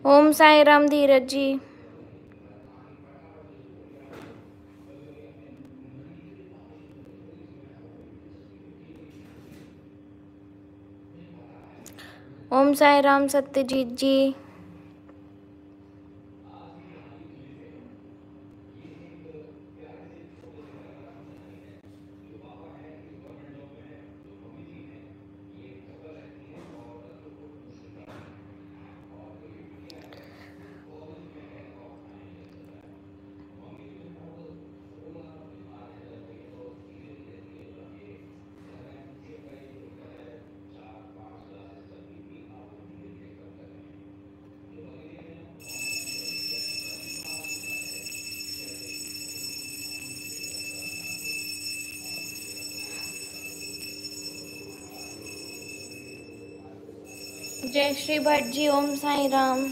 ओम साई राम धीरज जी। ओम साई राम सत्यजीत जी। जय श्री भट्ट जी। ओम साई राम।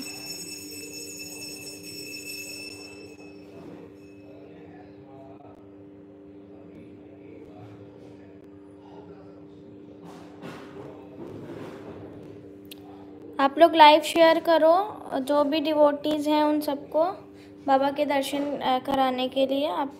आप लोग लाइव शेयर करो, जो भी डिवोटीज हैं उन सबको बाबा के दर्शन कराने के लिए। आप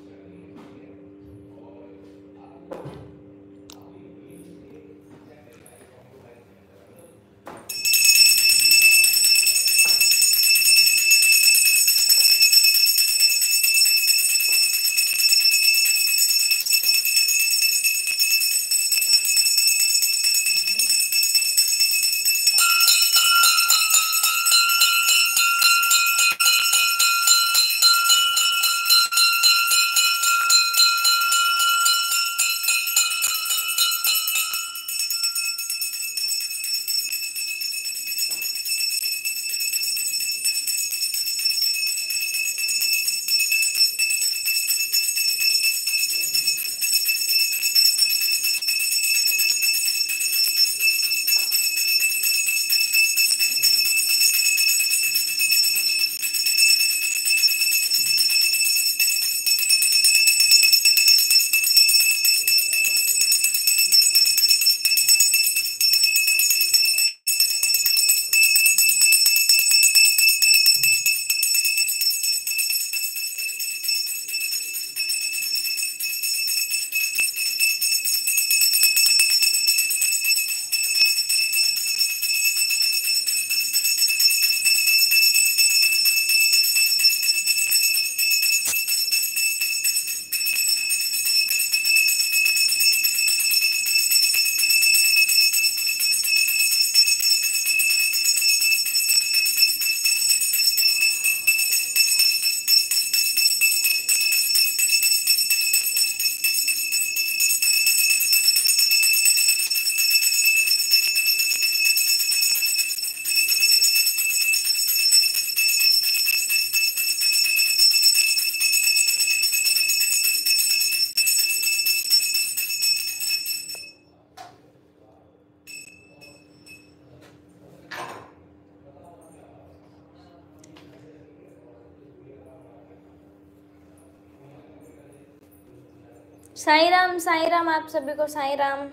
साई राम आप सभी को साई राम।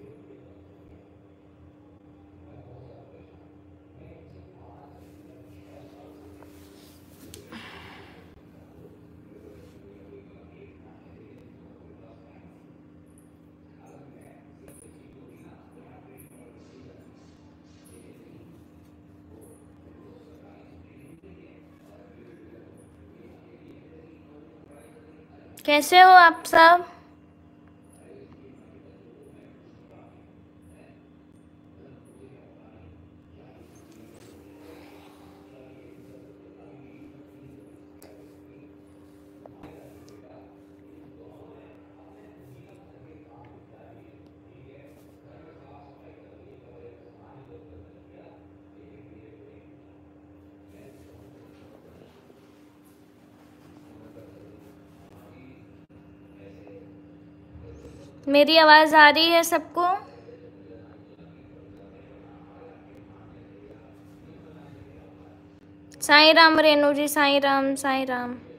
कैसे हो आप सब? मेरी आवाज आ रही है सबको? साई राम रेणु जी। साई राम साई राम।